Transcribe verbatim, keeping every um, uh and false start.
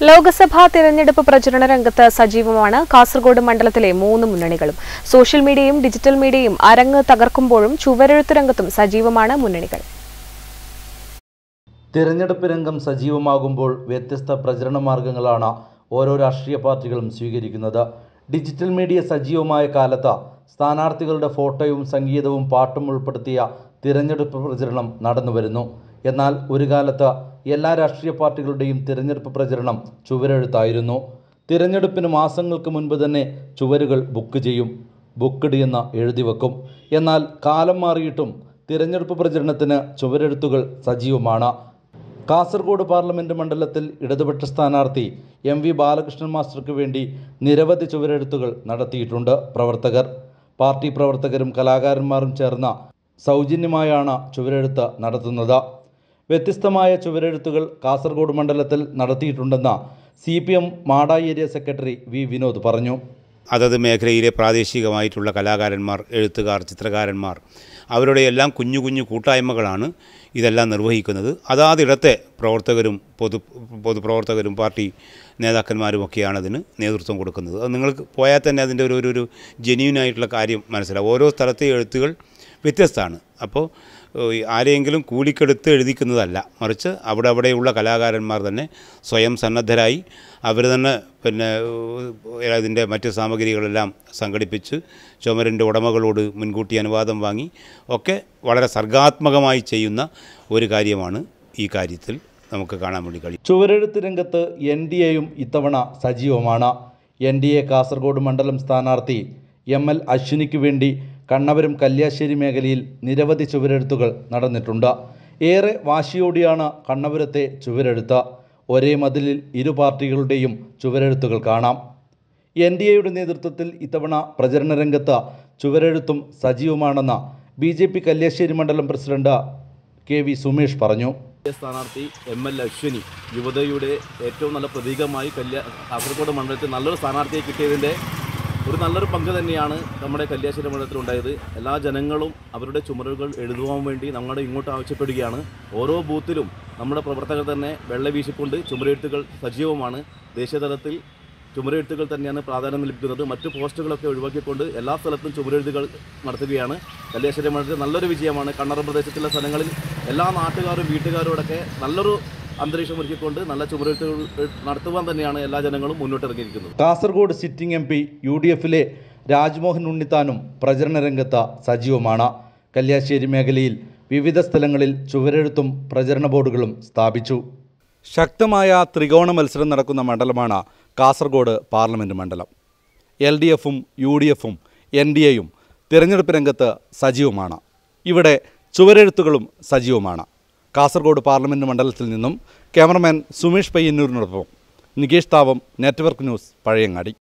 ലോകസഭാ തിരഞ്ഞെടുപ്പ് പ്രചരണ രംഗത്ത് സജീവമാണ് കാസർഗോഡ് മണ്ഡലത്തിലെ മൂന്ന് മുന്നണികളും. സോഷ്യൽ മീഡിയയും ഡിജിറ്റൽ മീഡിയയും അരങ്ങ് തകർക്കുമ്പോഴും ചുവരെഴുത്ത് രംഗത്തും സജീവമാണ് മുന്നണികൾ. തിരഞ്ഞെടുപ്പ് രംഗം സജീവമാകുമ്പോൾ വ്യത്യസ്ത പ്രചരണ മാർഗങ്ങളാണ് ഓരോ രാഷ്ട്രീയ പാർട്ടികളും സ്വീകരിക്കുന്നത്. ഡിജിറ്റൽ മീഡിയ സജീവമായ കാലത്ത് സ്ഥാനാർത്ഥികളുടെ ഫോട്ടോയും സംഗീതവും പാട്ടും ഉൾപ്പെടുത്തിയ തിരഞ്ഞെടുപ്പ് പ്രചരണം നടന്നുവരുന്നു. എന്നാൽ ഒരു കാലത്ത് എല്ലാ രാഷ്ട്രീയ പാർട്ടികളുടെയും തിരഞ്ഞെടുപ്പ് പ്രചരണം ചുവരെഴുത്തായിരുന്നു. തിരഞ്ഞെടുപ്പിന് മാസങ്ങൾക്ക് മുൻപ് തന്നെ ചുവരുകൾ ബുക്ക് ചെയ്യും, ബുക്ക്ഡ് എന്ന് എഴുതി വെക്കും. എന്നാൽ കാലം മാറിയിട്ടും തിരഞ്ഞെടുപ്പ് പ്രചരണത്തിന് ചുവരെഴുത്തുകൾ സജീവമാണ്. കാസർഗോഡ് പാർലമെൻറ്റ് മണ്ഡലത്തിൽ ഇടതുപക്ഷ സ്ഥാനാർത്ഥി എം വി ബാലകൃഷ്ണൻ മാസ്റ്റർക്ക് വേണ്ടി നിരവധി ചുവരെഴുത്തുകൾ നടത്തിയിട്ടുണ്ട് പ്രവർത്തകർ. പാർട്ടി പ്രവർത്തകരും കലാകാരന്മാരും ചേർന്ന് സൗജന്യമായാണ് ചുവരെഴുത്ത് നടത്തുന്നത്. വ്യത്യസ്തമായ ചുവരെഴുത്തുകൾ കാസർഗോഡ് മണ്ഡലത്തിൽ നടത്തിയിട്ടുണ്ടെന്ന് സി പി എം മാടാ ഏരിയ സെക്രട്ടറി വി വിനോദ് പറഞ്ഞു. അതത് മേഖലയിലെ പ്രാദേശികമായിട്ടുള്ള കലാകാരന്മാർ, എഴുത്തുകാർ, ചിത്രകാരന്മാർ, അവരുടെ എല്ലാം കുഞ്ഞു കുഞ്ഞു കൂട്ടായ്മകളാണ് ഇതെല്ലാം നിർവഹിക്കുന്നത്. അതാതിടത്തെ പ്രവർത്തകരും പൊതു പൊതുപ്രവർത്തകരും പാർട്ടി നേതാക്കന്മാരുമൊക്കെയാണ് അതിന് നേതൃത്വം കൊടുക്കുന്നത്. അത് നിങ്ങൾക്ക് പോയാൽ തന്നെ അതിൻ്റെ ഒരു ഒരു ജെന്യൂനായിട്ടുള്ള കാര്യം മനസ്സിലാവും. ഓരോ സ്ഥലത്തെ എഴുത്തുകൾ വ്യത്യസ്തമാണ്. അപ്പോൾ ആരെയെങ്കിലും കൂലിക്കെടുത്ത് എഴുതിക്കുന്നതല്ല, മറിച്ച് അവിടെ അവിടെയുള്ള കലാകാരന്മാർ തന്നെ സ്വയം സന്നദ്ധരായി അവർ തന്നെ പിന്നെ അതിൻ്റെ മറ്റ് സാമഗ്രികളെല്ലാം സംഘടിപ്പിച്ച് ചുമരിൻ്റെ ഉടമകളോട് മുൻകൂട്ടി അനുവാദം വാങ്ങി ഒക്കെ വളരെ സർഗാത്മകമായി ചെയ്യുന്ന ഒരു കാര്യമാണ് ഈ കാര്യത്തിൽ നമുക്ക് കാണാൻ വേണ്ടി കഴിയും. ചുവരെഴുത്ത് രംഗത്ത് എൻ ഡി എയും ഇത്തവണ സജീവമാണ്. എൻ ഡി എ കാസർഗോഡ് മണ്ഡലം സ്ഥാനാർത്ഥി എം എൽ അശ്വിനിക്ക് വേണ്ടി കണ്ണപുരം കല്യാശ്ശേരി മേഖലയിൽ നിരവധി ചുവരെഴുത്തുകൾ നടന്നിട്ടുണ്ട്. ഏറെ വാശിയോടെയാണ് കണ്ണപുരത്തെ ചുവരെഴുത്ത്. ഒരേ മതിലിൽ ഇരു പാർട്ടികളുടെയും ചുവരെഴുത്തുകൾ കാണാം. എൻ ഡി എയുടെ നേതൃത്വത്തിൽ ഇത്തവണ പ്രചരണ രംഗത്ത് ചുവരെഴുത്തും സജീവമാണെന്ന് ബി ജെ പി കല്യാശ്ശേരി മണ്ഡലം പ്രസിഡന്റ് കെ വി സുമേഷ് പറഞ്ഞു. സ്ഥാനാർത്ഥി എം എൽ അശ്വിനി യുവതയുടെ ഏറ്റവും നല്ല പ്രതീകമായി കല്യാ കാസർഗോഡ് മണ്ഡലത്തിൽ നല്ലൊരു സ്ഥാനാർത്ഥിയെ കിട്ടിയതിൻ്റെ ഒരു നല്ലൊരു പങ്ക് തന്നെയാണ് നമ്മുടെ കല്യാശ്ശേരി മണ്ഡലത്തിലുണ്ടായത്. എല്ലാ ജനങ്ങളും അവരുടെ ചുമരുകൾ എഴുതുവാൻ വേണ്ടി നമ്മുടെ ഇങ്ങോട്ട് ആവശ്യപ്പെടുകയാണ്. ഓരോ ബൂത്തിലും നമ്മുടെ പ്രവർത്തകർ തന്നെ വെള്ള വീശിക്കൊണ്ട് ചുമരെഴുത്തുകൾ സജീവമാണ്. ദേശീയതലത്തിൽ ചുമരെഴുത്തുകൾ തന്നെയാണ് പ്രാധാന്യം ലഭിക്കുന്നത്. മറ്റു പോസ്റ്റുകളൊക്കെ ഒഴിവാക്കിക്കൊണ്ട് എല്ലാ സ്ഥലത്തും ചുമരെഴുത്തുകൾ നടത്തുകയാണ്. കല്യാശ്ശേരി മണ്ഡലത്തിൽ നല്ലൊരു വിജയമാണ്. കണ്ണറ പ്രദേശത്തുള്ള സ്ഥലങ്ങളിൽ എല്ലാ നാട്ടുകാരും വീട്ടുകാരോടൊക്കെ നല്ലൊരു അന്തരീക്ഷം ഒരുക്കിക്കൊണ്ട് നല്ല ചുമരെഴുത്തുകൾ നടത്തുവാൻ തന്നെയാണ് എല്ലാ ജനങ്ങളും മുന്നോട്ടിറങ്ങിയിരിക്കുന്നത്. Kasaragod sitting M P U D എഫിലെ രാജ്മോഹൻ ഉണ്ണിത്താനും പ്രചരണ രംഗത്ത് സജീവമാണ്. കല്യാശ്ശേരി മേഖലയിൽ വിവിധ സ്ഥലങ്ങളിൽ ചുവരെഴുത്തും പ്രചരണ ബോർഡുകളും സ്ഥാപിച്ചു. ശക്തമായ ത്രികോണ മത്സരം നടക്കുന്ന മണ്ഡലമാണ് കാസർഗോഡ് പാർലമെൻറ്റ് മണ്ഡലം. എൽ ഡി എഫും യു ഡി എഫും എൻ ഡി എയും തിരഞ്ഞെടുപ്പ് രംഗത്ത് സജീവമാണ്. ഇവിടെ ചുവരെഴുത്തുകളും സജീവമാണ്. കാസർഗോഡ് പാർലമെൻറ്റ് മണ്ഡലത്തിൽ നിന്നും ക്യാമറമാൻ സുമേഷ് പയ്യന്നൂരിനോടൊപ്പം നികേഷ് താവം, നെറ്റ്വർക്ക് ന്യൂസ്, പഴയങ്ങാടി.